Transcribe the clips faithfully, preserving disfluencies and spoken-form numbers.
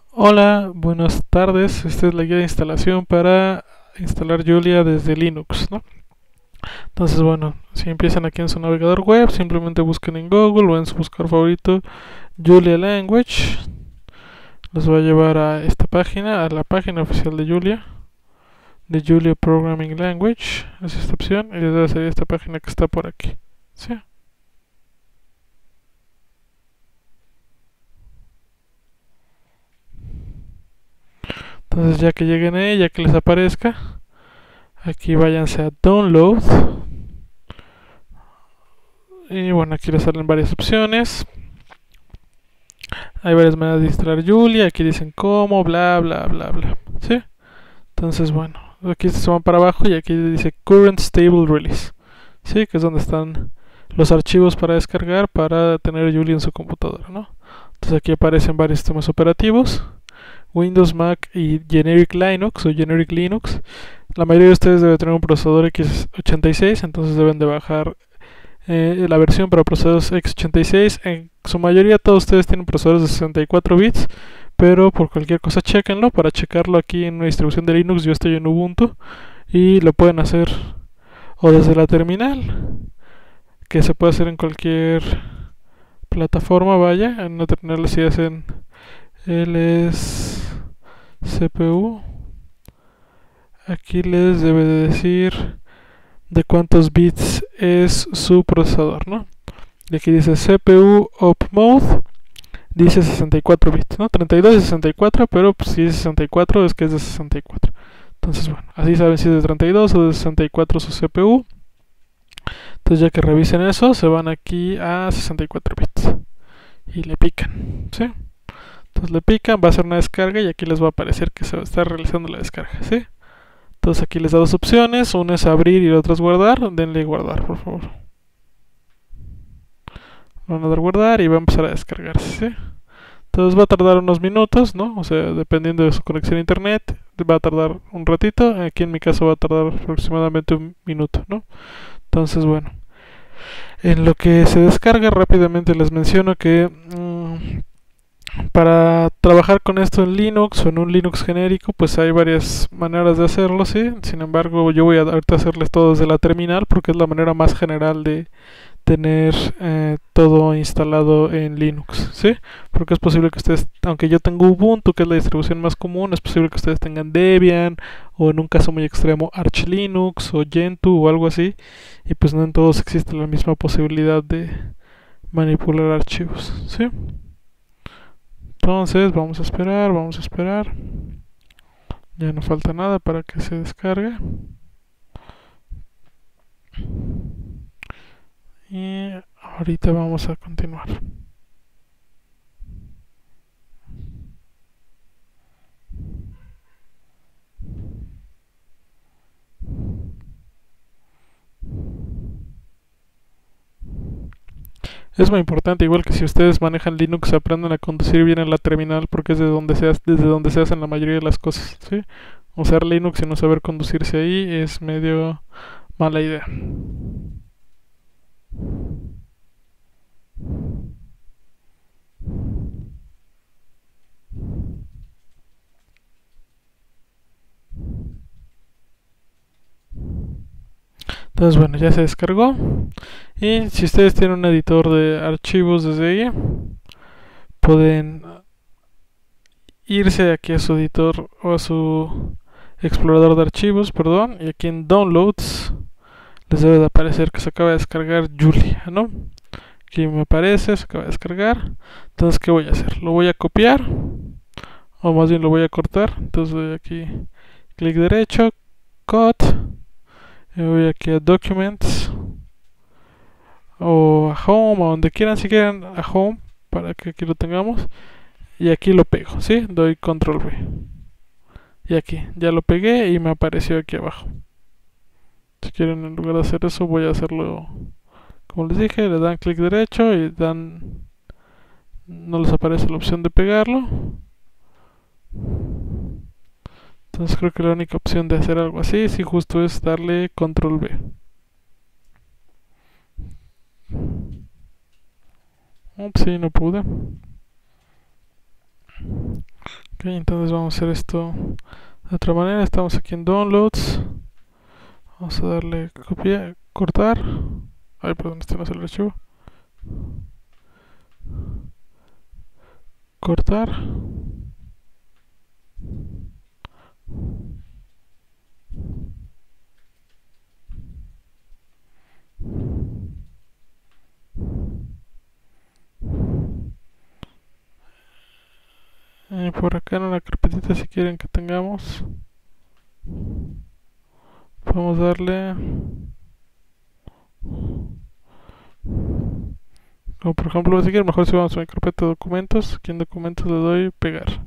Hola, buenas tardes. Esta es la guía de instalación para instalar Julia desde Linux, ¿no? Entonces, bueno, si empiezan aquí en su navegador web, simplemente busquen en Google o en su buscador favorito Julia Language. Los va a llevar a esta página, a la página oficial de Julia, de Julia Programming Language. Es esta opción y les va a salir esta página que está por aquí. ¿Sí? Entonces, ya que lleguen ahí, ya que les aparezca, aquí váyanse a Download. Y bueno, aquí les salen varias opciones. Hay varias maneras de instalar Julia. Aquí dicen cómo, bla, bla, bla, bla. ¿Sí? Entonces, bueno, aquí se van para abajo y aquí dice Current Stable Release. ¿Sí? Que es donde están los archivos para descargar para tener Julia en su computadora, ¿no? Entonces aquí aparecen varios sistemas operativos. Windows, Mac y Generic Linux o Generic Linux. La mayoría de ustedes debe tener un procesador equis ochenta y seis, entonces deben de bajar eh, la versión para procesadores equis ochenta y seis. En su mayoría todos ustedes tienen procesadores de sesenta y cuatro bits, pero por cualquier cosa chequenlo. Para checarlo aquí en una distribución de Linux yo estoy en Ubuntu y lo pueden hacer o desde la terminal, que se puede hacer en cualquier plataforma, vaya. En una terminal si hacen ls cpu, aquí les debe de decir de cuántos bits es su procesador, ¿no? Y aquí dice C P U Op Mode, dice sesenta y cuatro bits, ¿no? treinta y dos y sesenta y cuatro, pero pues, si es sesenta y cuatro es que es de sesenta y cuatro. Entonces, bueno, así saben si es de treinta y dos o de sesenta y cuatro su C P U. Entonces, ya que revisen eso, se van aquí a sesenta y cuatro bits y le pican, ¿sí? Entonces le pican, va a hacer una descarga y aquí les va a aparecer que se va a estar realizando la descarga, ¿sí? Entonces aquí les da dos opciones, una es abrir y la otra es guardar. Denle guardar, por favor. Van a dar guardar y va a empezar a descargarse, ¿sí? Entonces va a tardar unos minutos, ¿no? O sea, dependiendo de su conexión a internet, va a tardar un ratito. Aquí en mi caso va a tardar aproximadamente un minuto, ¿no? Entonces, bueno, en lo que se descarga rápidamente les menciono que mmm, para trabajar con esto en Linux o en un Linux genérico, pues hay varias maneras de hacerlo, ¿sí? Sin embargo, yo voy a ahorita hacerles todo desde la terminal porque es la manera más general de tener eh, todo instalado en Linux, ¿sí? Porque es posible que ustedes, aunque yo tengo Ubuntu, que es la distribución más común, es posible que ustedes tengan Debian o en un caso muy extremo Arch Linux o Gentoo o algo así, y pues no en todos existe la misma posibilidad de manipular archivos, ¿sí? Entonces vamos a esperar, vamos a esperar. Ya no falta nada para que se descargue. Y ahorita vamos a continuar. Es muy importante, igual que si ustedes manejan Linux, aprendan a conducir bien en la terminal porque es de donde se hace, desde donde se hacen la mayoría de las cosas, ¿sí? Usar Linux y no saber conducirse ahí es medio mala idea. Entonces, bueno, ya se descargó. Y si ustedes tienen un editor de archivos desde ahí, pueden irse aquí a su editor o a su explorador de archivos, perdón, y aquí en Downloads les debe de aparecer que se acaba de descargar Julia, ¿no? Aquí me aparece, se acaba de descargar. Entonces, ¿qué voy a hacer? Lo voy a copiar, o más bien lo voy a cortar. Entonces doy aquí clic derecho, cut, y voy aquí a Documents, o a Home, o donde quieran, si quieren a Home, para que aquí lo tengamos. Y aquí lo pego, ¿sí? Doy control V. Y aquí, ya lo pegué y me apareció aquí abajo. Si quieren, en lugar de hacer eso, voy a hacerlo como les dije. Le dan clic derecho y dan, no les aparece la opción de pegarlo. Entonces creo que la única opción de hacer algo así, sí, justo es darle control V. Ups, sí, no pude. Ok, entonces vamos a hacer esto de otra manera. Estamos aquí en Downloads. Vamos a darle copiar, cortar. Ay, perdón, este no es el archivo. Cortar. Y por acá en una carpetita, si quieren que tengamos, podemos darle, como por ejemplo, si quieren, mejor si vamos a mi carpeta de documentos, aquí en documentos le doy pegar.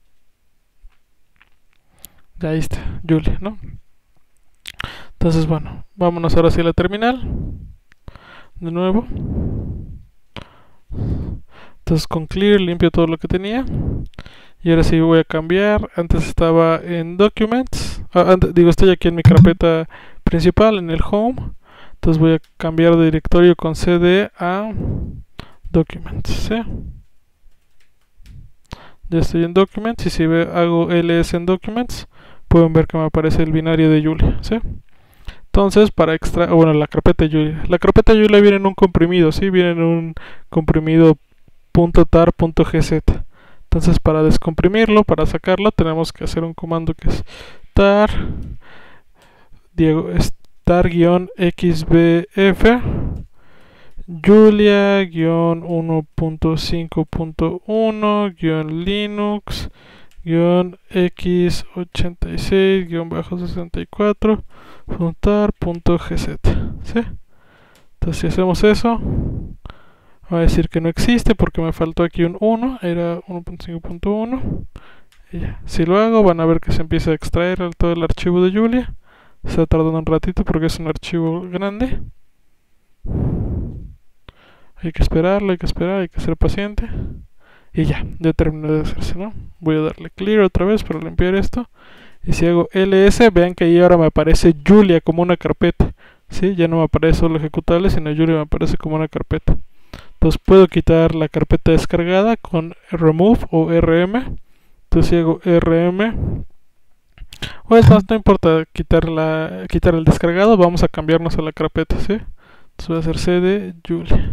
Ya ahí está, Julia, ¿no? Entonces, bueno, vámonos ahora hacia la terminal. De nuevo. Entonces con clear limpio todo lo que tenía. Y ahora sí voy a cambiar. Antes estaba en documents. Ah, antes, digo, estoy aquí en mi carpeta principal, en el home. Entonces voy a cambiar de directorio con cd a documents. ¿Sí? Ya estoy en documents. Y si ve, hago ls en documents, pueden ver que me aparece el binario de Julia. ¿Sí? Entonces, para extraer, bueno, la carpeta Julia. La carpeta Julia viene en un comprimido, ¿sí? Viene en un comprimido .tar.gz. Entonces, para descomprimirlo, para sacarlo, tenemos que hacer un comando que es tar tar-xbf Julia uno punto cinco punto uno Linux x ochenta y seis sesenta y cuatro tar.gz. ¿Sí? Entonces, si hacemos eso, va a decir que no existe porque me faltó aquí un uno, era uno punto cinco punto uno. Y ya. Si lo hago, van a ver que se empieza a extraer todo el archivo de Julia. Está tardando un ratito porque es un archivo grande. Hay que esperarlo, hay que esperar, hay que ser paciente. Y ya, ya terminó de hacerse, ¿no? Voy a darle clear otra vez para limpiar esto. Y si hago ls, vean que ahí ahora me aparece Julia como una carpeta. ¿Sí? Ya no me aparece solo ejecutable, sino Julia me aparece como una carpeta. Entonces puedo quitar la carpeta descargada con remove o rm. Entonces si hago rm, o es más, no importa quitar, la, quitar el descargado, vamos a cambiarnos a la carpeta, ¿sí? Entonces voy a hacer cd Julia.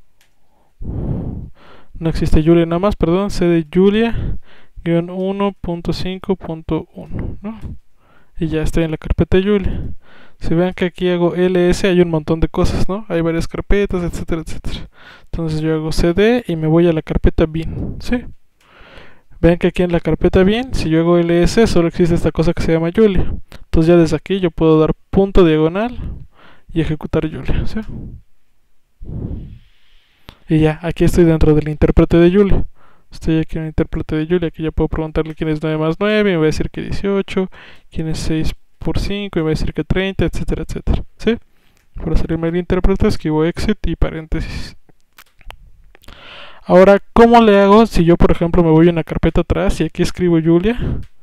No existe Julia nada más, perdón, cd Julia uno punto cinco punto uno, ¿no? Y ya estoy en la carpeta Julia. Si ven que aquí hago ls, hay un montón de cosas, ¿no? Hay varias carpetas, etcétera, etcétera. Entonces yo hago cd y me voy a la carpeta bin, ¿sí? Ven que aquí en la carpeta bin, si yo hago ls, solo existe esta cosa que se llama Julia. Entonces ya desde aquí yo puedo dar punto diagonal y ejecutar Julia, ¿sí? Y ya, aquí estoy dentro del intérprete de Julia. Estoy aquí en el intérprete de Julia. Aquí ya puedo preguntarle quién es nueve más nueve, y me va a decir que dieciocho, quién es seis por cinco, y me va a decir que treinta, etcétera, etcétera. ¿Sí? Para salirme del intérprete, escribo exit y paréntesis. Ahora, ¿cómo le hago si yo, por ejemplo, me voy a una carpeta atrás y aquí escribo Julia?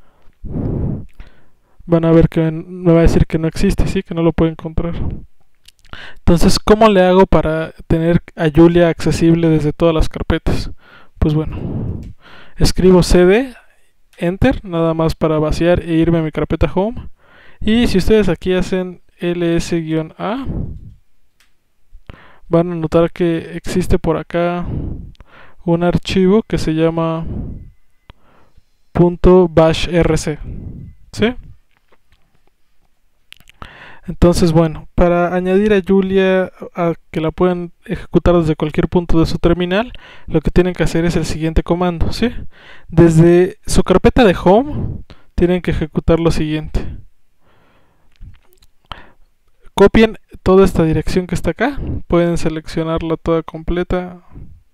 Van a ver que me va a decir que no existe, ¿sí? Que no lo puedo encontrar. Entonces, ¿cómo le hago para tener a Julia accesible desde todas las carpetas? Pues bueno, escribo cd, enter, nada más para vaciar e irme a mi carpeta home. Y si ustedes aquí hacen ls-a, van a notar que existe por acá un archivo que se llama .bashrc, ¿sí? Entonces, bueno, para añadir a Julia a que la puedan ejecutar desde cualquier punto de su terminal, lo que tienen que hacer es el siguiente comando, ¿sí? Desde su carpeta de home, tienen que ejecutar lo siguiente. Copien toda esta dirección que está acá, pueden seleccionarla toda completa,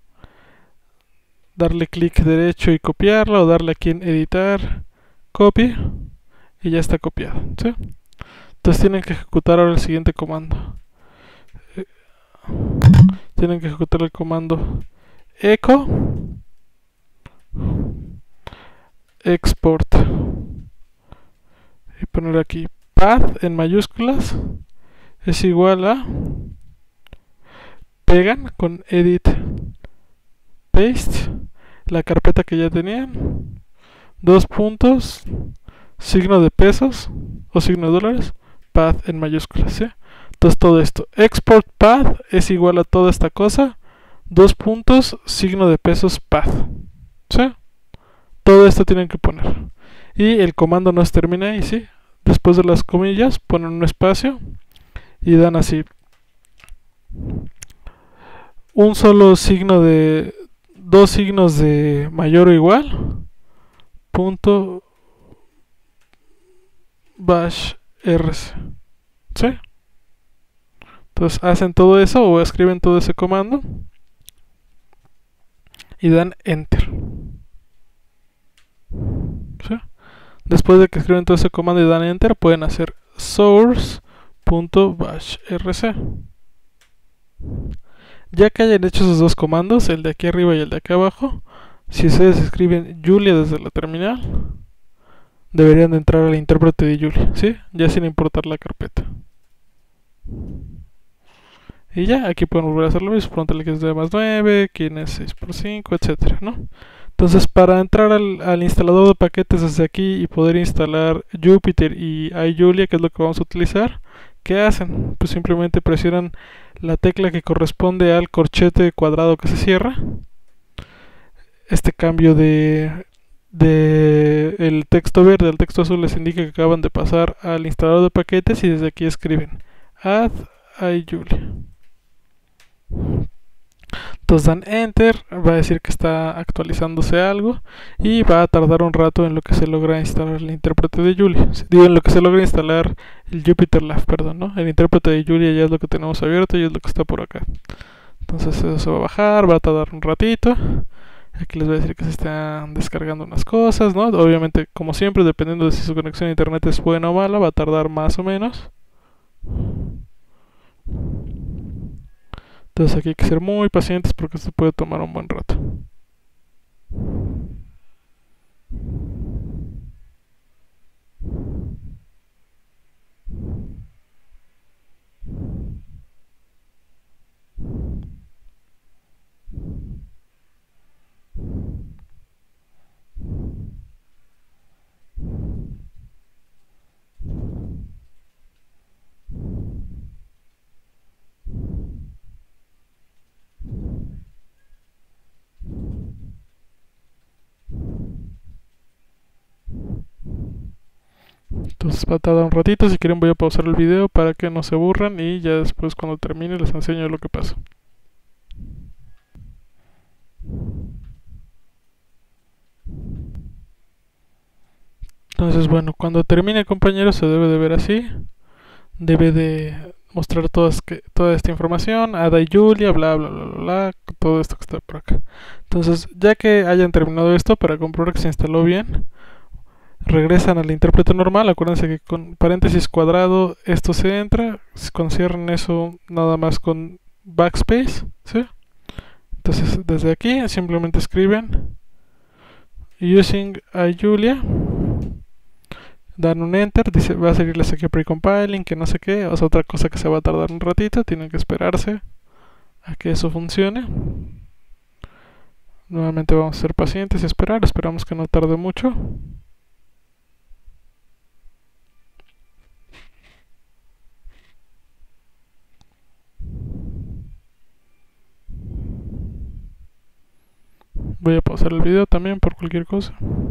darle clic derecho y copiarla, o darle aquí en editar, copy, y ya está copiado, ¿sí? Entonces tienen que ejecutar ahora el siguiente comando. Eh, tienen que ejecutar el comando echo export y poner aquí path en mayúsculas es igual a, pegan con edit paste la carpeta que ya tenían, dos puntos, signo de pesos o signo de dólares, path en mayúsculas, ¿sí? Entonces todo esto, export path es igual a toda esta cosa, dos puntos, signo de pesos, path, ¿sí? Todo esto tienen que poner. Y el comando nos termina ahí, ¿sí? Después de las comillas ponen un espacio y dan así un solo signo de dos signos de mayor o igual punto bash rc, ¿sí? Entonces hacen todo eso o escriben todo ese comando y dan enter, ¿sí? Después de que escriben todo ese comando y dan enter, pueden hacer source.bashrc. Ya que hayan hecho esos dos comandos, el de aquí arriba y el de acá abajo, si ustedes escriben Julia desde la terminal, deberían de entrar al intérprete de Julia, ¿sí? Ya sin importar la carpeta. Y ya, aquí pueden volver a hacer lo mismo, preguntarle que es de más nueve, quién es seis por cinco, etcétera, ¿no? Entonces, para entrar al, al instalador de paquetes desde aquí y poder instalar Jupyter y iJulia, que es lo que vamos a utilizar, ¿qué hacen? Pues simplemente presionan la tecla que corresponde al corchete cuadrado que se cierra. Este cambio de, de el texto verde al texto azul les indica que acaban de pasar al instalador de paquetes y desde aquí escriben add iJulia. Entonces dan enter, va a decir que está actualizándose algo y va a tardar un rato en lo que se logra instalar el intérprete de Julia. Digo, en lo que se logra instalar el JupyterLab, perdón, ¿no? El intérprete de Julia ya es lo que tenemos abierto y es lo que está por acá. Entonces eso se va a bajar, va a tardar un ratito. Aquí les voy a decir que se están descargando unas cosas, ¿no? Obviamente, como siempre, dependiendo de si su conexión a internet es buena o mala, va a tardar más o menos. Entonces aquí hay que ser muy pacientes porque esto puede tomar un buen rato. Entonces va a tardar un ratito, si quieren voy a pausar el video para que no se aburran y ya después cuando termine les enseño lo que pasa. Entonces bueno, cuando termine compañeros se debe de ver así, debe de mostrar todas, que, toda esta información, Ada y Julia, bla bla bla bla bla, todo esto que está por acá. Entonces ya que hayan terminado esto, para comprobar que se instaló bien, regresan al intérprete normal. Acuérdense que con paréntesis cuadrado esto se entra, cuando cierran eso nada más con backspace, ¿sí? Entonces desde aquí simplemente escriben using iJulia, dan un enter, dice, va a salirles aquí precompiling, que no sé qué, o sea, otra cosa que se va a tardar un ratito, tienen que esperarse a que eso funcione. Nuevamente vamos a ser pacientes y esperar, esperamos que no tarde mucho. Voy a pausar el video también por cualquier cosa.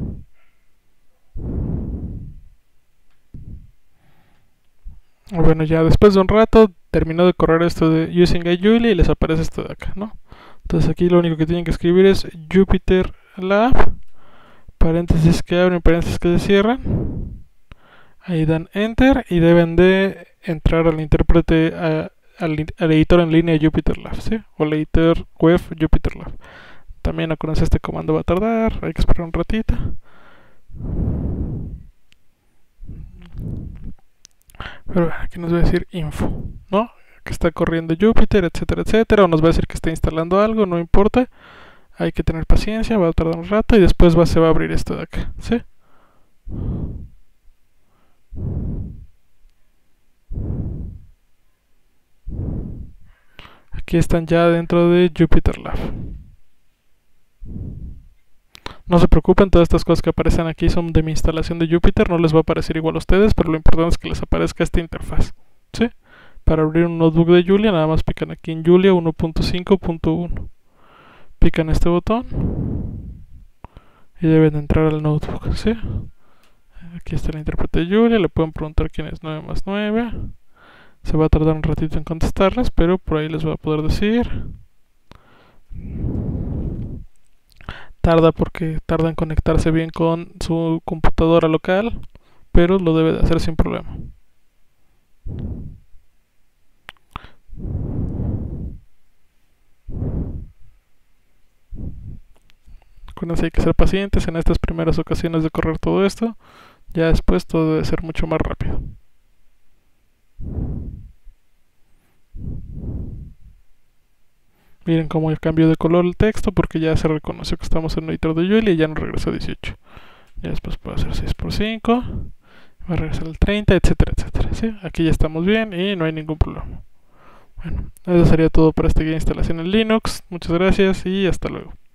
Bueno, ya después de un rato terminó de correr esto de using iJulia y les aparece esto de acá, ¿no? Entonces aquí lo único que tienen que escribir es JupyterLab, paréntesis que abren, paréntesis que se cierran. Ahí dan enter y deben de entrar al intérprete, a, al, al editor en línea JupyterLab, ¿sí? O el editor web JupyterLab. También acuérdense, este comando va a tardar, hay que esperar un ratito. Pero aquí nos va a decir info, ¿no? Que está corriendo Jupyter, etcétera, etcétera. O nos va a decir que está instalando algo, no importa. Hay que tener paciencia, va a tardar un rato y después va, se va a abrir esto de acá, ¿sí? Aquí están ya dentro de JupyterLab. No se preocupen, todas estas cosas que aparecen aquí son de mi instalación de Jupyter, no les va a aparecer igual a ustedes, pero lo importante es que les aparezca esta interfaz, ¿sí? Para abrir un notebook de Julia, nada más pican aquí en Julia uno punto cinco punto uno. Pican este botón y deben entrar al notebook, ¿sí? Aquí está el intérprete de Julia, le pueden preguntar quién es nueve más nueve. Se va a tardar un ratito en contestarles, pero por ahí les voy a poder decir. Tarda porque tarda en conectarse bien con su computadora local, pero lo debe de hacer sin problema. Acuérdense, hay que ser pacientes en estas primeras ocasiones de correr todo esto. Ya después todo debe ser mucho más rápido. Miren cómo ya cambió de color el texto porque ya se reconoció que estamos en el editor de Julia y ya nos regresó dieciocho. Ya después puedo hacer seis por cinco, va a regresar el treinta, etcétera, etcétera. ¿Sí? Aquí ya estamos bien y no hay ningún problema. Bueno, eso sería todo para esta instalación en Linux. Muchas gracias y hasta luego.